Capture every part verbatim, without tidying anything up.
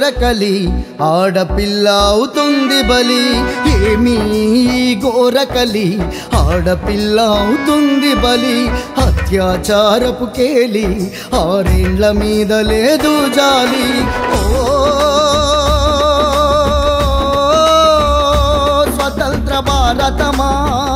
ఘోరకలి ఆడపిల్ల అవుతుంది బలి ఏమీ ఘోరకలి ఆడపిల్ల అవుతుంది బలి అత్యాచారపు కేలి ఆరేండ్ల మీద లేదు జాలి ఓ స్వతంత్ర భారతమా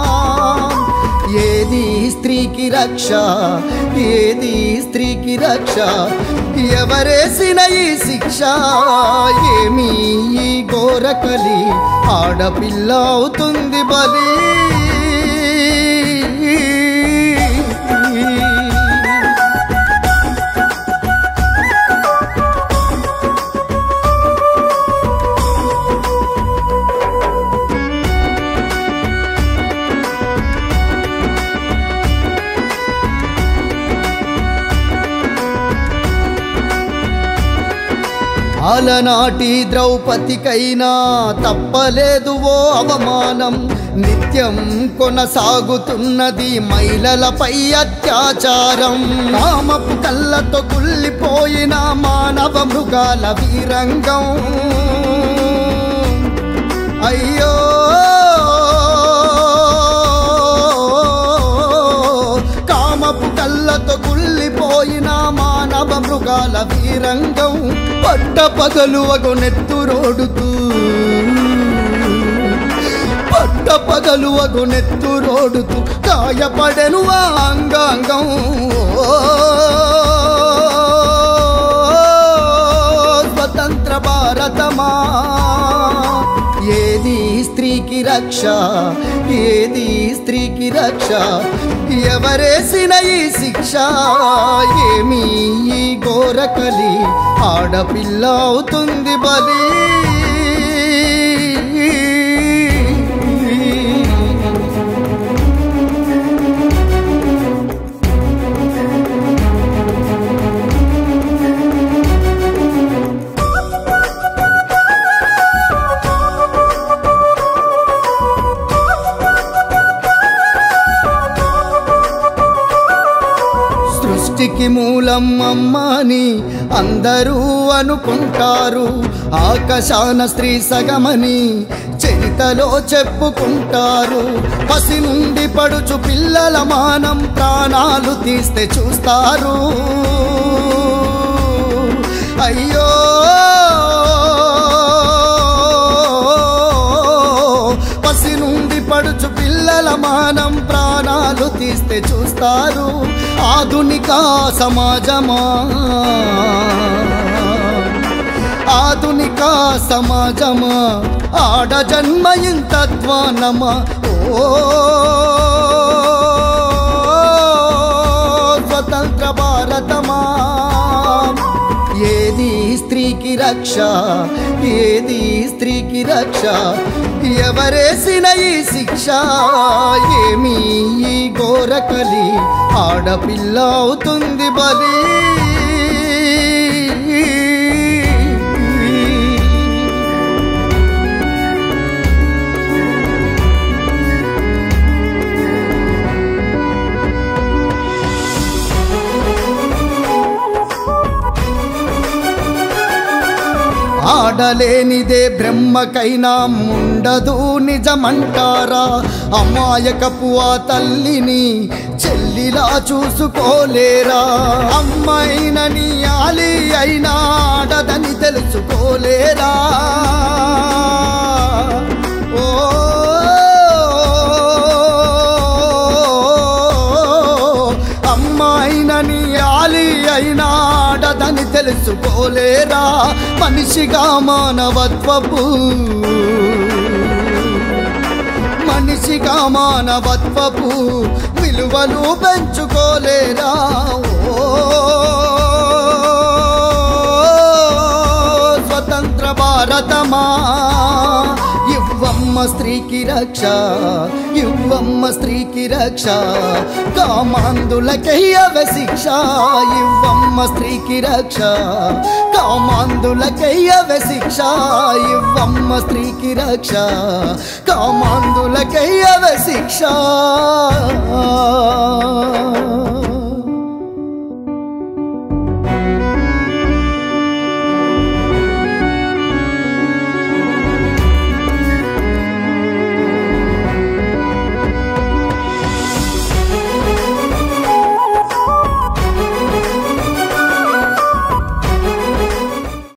ఏది స్త్రీకి రక్ష ఏది స్త్రీకి రక్ష ఎవరేసిన ఈ శిక్ష ఏమీ ఈ ఘోరకలి ఆడపిల్ల అవుతుంది బలి అలనాటి ద్రౌపదికైనా తప్పలేదు ఓ అవమానం నిత్యం కొనసాగుతున్నది మహిళలపై అత్యాచారం కామపు కళ్ళతో కుళ్ళిపోయిన మానవ మృగాల వీరంగం అయ్యో కామపు కళ్ళతో కుళ్ళిపోయిన మానవ మృగాల వీరంగం పట్ట పగలు అగొనెత్తురోడుతూ పట్ట పగలు అగొనెత్తురోడుతూ గాయపడెను ఆ అంగాంగం స్వతంత్ర భారతమా ఏది స్త్రీకి రక్ష ఏది స్త్రీకి రక్ష ఎవరేసిన ఈ శిక్ష ఏమీ ఈ ఘోరకలి ఆడపిల్ల అవుతుంది బలి సృష్టికి మూలం అమ్మని అందరూ అనుకుంటారు ఆకాశాన స్త్రీ సగమని చరితలో చెప్పుకుంటారు పసి నుండి పడుచు పిల్లల మానం ప్రాణాలు తీస్తే చూస్తారు అయ్యో పసి నుండి పడుచు పిల్లల మానం ప్రాణాలు తీస్తే చూస్తారు ఆధునిక సమాజమా ఆధునిక సమాజమా ఆడ జన్మ ఇంత ధ్వానమా ఓ స్వతంత్ర భారతమా ఏది స్త్రీకి రక్ష ఏది స్త్రీకి రక్ష ఎవరేసిన ఈ శిక్ష ఏమీ ఈ ఘోరకలి ఆడపిల్ల అవుతుంది బలి ఆడలేనిదే బ్రహ్మకైనా ఉండదు నిజమంటారా అమాయకపు ఆ తల్లిని చెల్లిలా చూసుకోలేరా అమ్మైనని ఆలి అయినా ఆడదని తెలుసుకోలేరా ఓ అమ్మాయినని ఆలి అయినా ఆడదని తెలుసుకోలేరా మనిషిగా మానవత్వపు మనిషిగా మానవత్వపు విలువలు పెంచుకోలేరా ఓ స్వతంత్ర భారతమా ఇవ్వమ్మ స్త్రీకి రక్ష ఇవ్వమ్మ స్త్రీకి రక్ష కామాంధులకయ్యవ శిక్ష ఇవ్వమ్మ స్త్రీకి రక్ష కామాంధులకయ్యవ శిక్ష ఇవ్వమ్మ స్త్రీకి రక్ష కామాంధులకయ్యవ శిక్ష